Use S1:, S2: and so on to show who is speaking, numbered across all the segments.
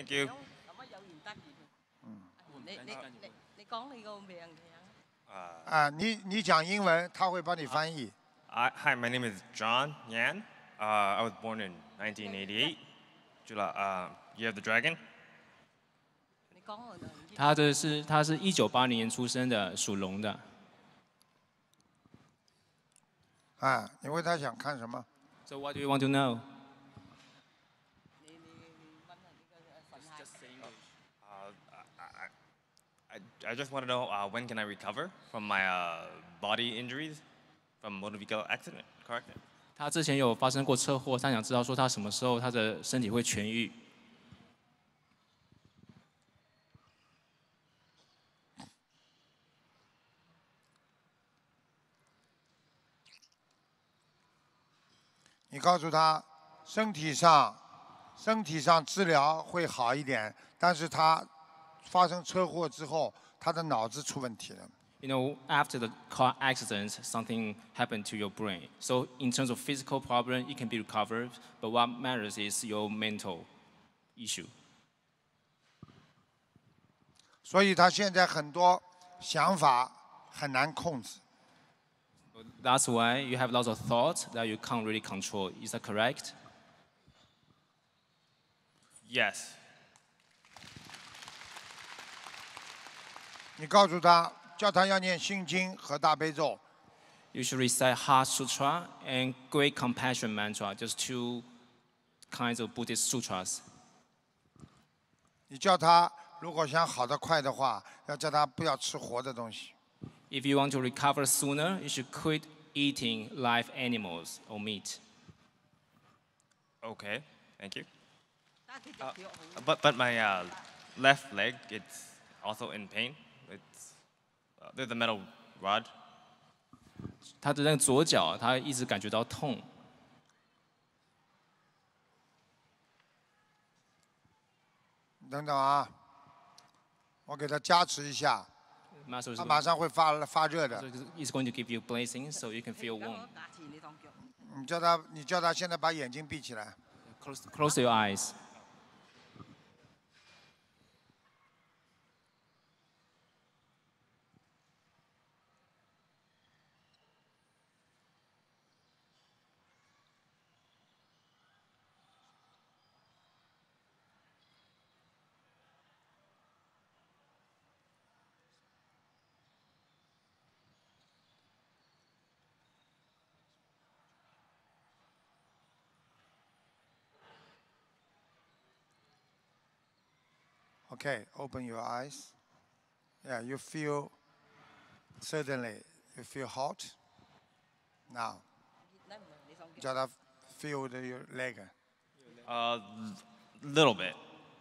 S1: Thank you.
S2: 你講你個名嘅。
S3: 啊，你講英文，他會幫你翻譯。
S1: Hi, my name is John Yan. I was born in 1988, July, Year of the Dragon.
S4: 他是1980年出生的，属龙的。
S3: 啊，你问他想看什么？
S4: So what do you want to know?
S1: I just want to know when can I recover from my body injuries from motor vehicle accident, correct?
S4: 他之前有发生过车祸，他想知道说他什么时候他的身体会痊愈。
S3: 你告诉他，身体上治疗会好一点，但是他发生车祸之后，他的脑子出问题了。
S4: You know, after the car accident, something happened to your brain. So in terms of physical problem, it can be recovered, but what matters is your mental issue.
S3: 所以他现在很多想法很难控制。
S4: That's why you have lots of thoughts that you can't really control. Is that correct?
S1: Yes.
S3: 你告诉他，叫他要念心经和大悲咒。
S4: You should recite Heart Sutra and Great Compassion Mantra, just two kinds of Buddhist sutras.
S3: 你叫他如果想好得快的话，要叫他不要吃活的东西。
S4: If you want to recover sooner, you should quit eating live animals or meat.
S1: Okay, thank you. But my left leg, it's also in pain. It's there's a metal rod.
S4: 他的那个左脚，他一直感觉到痛。
S3: 等等啊，我给他加持一下，他马上会发热的。
S4: He's going to give you blessings so you can feel warm.
S3: 你叫他现在把眼睛闭起来。
S4: Close your eyes.
S3: Okay, open your eyes. Yeah, you feel certainly you feel hot. Now, 叫他 feel your leg.
S1: Little bit.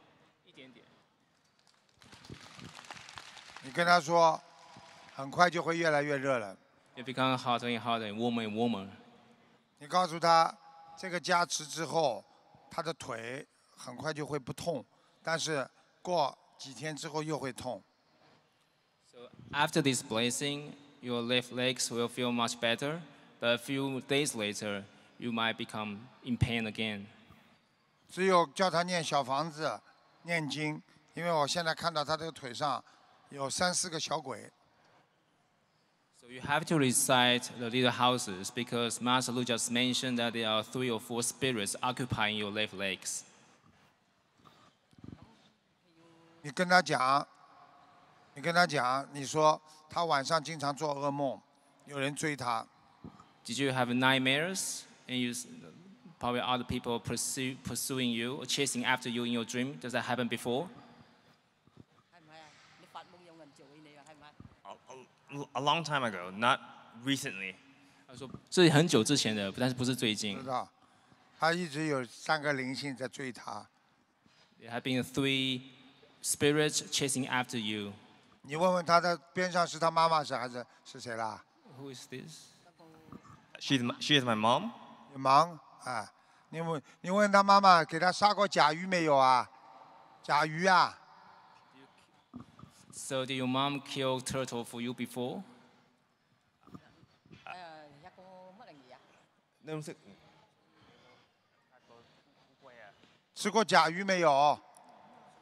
S3: 你跟他说，很快就会越来越热了。
S4: It becomes hotter and hotter and warmer and warmer.
S3: 你告诉他，这个加持之后，他的腿很快就会不痛，但是过几天之后又会痛。
S4: After this blessing, your left legs will feel much better, but a few days later, you might become in pain again.
S3: 只有叫他念小房子、念经，因为我现在看到他这个腿上有3、4个小鬼。
S4: So you have to recite the little houses because Master Lu just mentioned that there are 3 or 4 spirits occupying your left legs.
S3: 你跟他讲，你说他晚上经常做噩梦，有人追他。
S4: Did you have nightmares and probably other people pursuing you or chasing after you in your dream? Does that happen before?
S1: A long time ago, not recently.
S4: 他说这是很久之前的，但是不是最近。
S3: 知道，他一直有3个灵性在追他。
S4: There have been 3 spirits chasing after you.
S3: 你问问他的边上是他妈妈还是谁啦？
S4: Who is this?
S1: She is my mom.
S3: 你忙啊？你问他妈妈给他杀过甲鱼没有啊？甲鱼啊？
S4: So did your mom kill turtle for you before?
S3: 吃过甲鱼没有？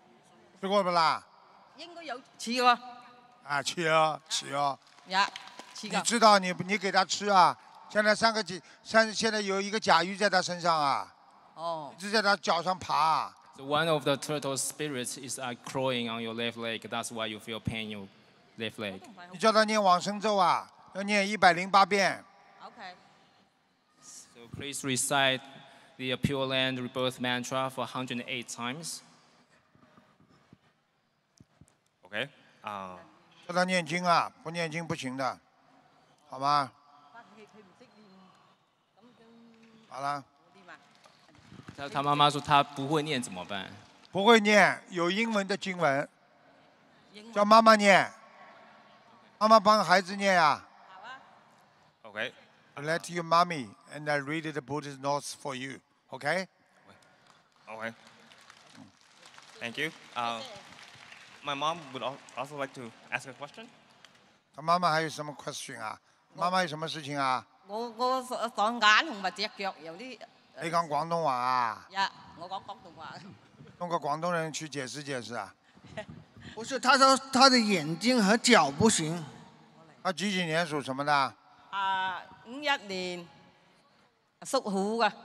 S3: 吃过不啦？
S2: 應該有似喎。
S3: 啊，吃哦，吃哦。
S2: 呀，似㗎。
S3: 你知道你给它吃啊？现在现在有一个甲鱼在它身上啊，
S2: 哦。
S3: 一直在它脚上爬。
S4: So one of the turtle spirits is crawling on your left leg. That's why you feel pain in your left leg.
S3: 你叫他念往生咒啊，要念108遍。
S2: OK。
S4: So please recite the Pure Land Rebirth mantra for 108 times.
S1: OK，
S3: 叫他念经啊，不念经不行的，好吗？好了。
S4: 他妈妈说他不会念怎么办？
S3: 不会念，有英文的经文，叫妈妈念，妈妈帮孩子念啊。
S1: OK。
S3: Let your mommy and I read the Buddhist notes for you. Okay?
S1: Okay. Thank you. My mom would also like to ask a question.
S3: 他妈妈还有什么 question 啊？媽媽有什麼事情啊？
S2: 我雙眼同埋隻腳有啲。
S3: 你講廣東話啊？
S2: 呀，我講廣東話。
S3: 弄個廣東人去解釋解釋啊？
S5: 不是，他說他的眼睛和腳不行。
S3: 他幾年屬什麼的
S2: ？51年，屬虎嘅。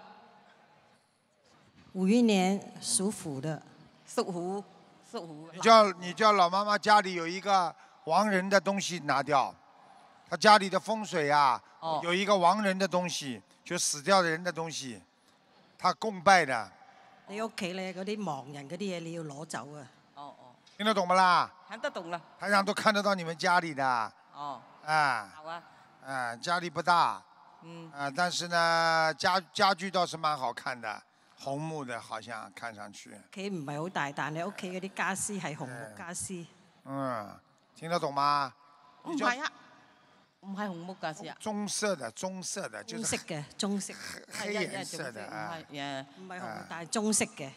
S6: 51年屬虎的。
S2: 屬虎，屬虎。
S3: 你叫老媽媽家裡有一個亡人的東西拿掉，他家裡的風水啊，有一個亡人的東西，就死掉的人的東西。 他供拜的。
S6: 你屋企咧嗰啲亡人嗰啲嘢，你要攞走啊！
S2: 哦哦。
S3: 聽得懂不啦？
S2: 聽得懂了。
S3: 台上都看得到你們家裡的。
S2: 哦。
S3: 啊。
S2: 好啊。
S3: 啊，家裡不大。啊，但是呢，家具倒是蠻好看的，紅木的，好像看上去。
S6: 屋企唔係好大，但係屋企嗰啲家私係紅木家私。
S3: 聽得懂嗎？
S2: 唔係啊。 唔係紅木㗎，是啊。
S3: 棕色的，棕色的，就是。
S6: 棕色嘅，棕色。
S3: 黑顏色的啊。
S6: 唔係紅，但係棕色嘅。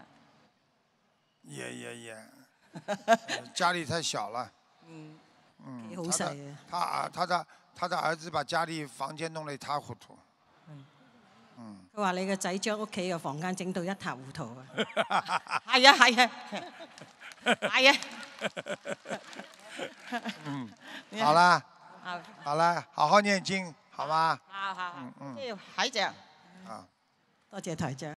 S3: 也，家裡太小了。
S6: 幾好細啊！
S3: 他的兒子把家裡房間弄得一塌糊塗。
S6: 佢話你個仔將屋企嘅房間整到一塌糊塗啊！
S2: 係啊係啊，係啊。
S3: 好啦。 好了，好好念經，好嗎？
S2: 好，即係海長。
S3: 啊，
S6: 多謝台長。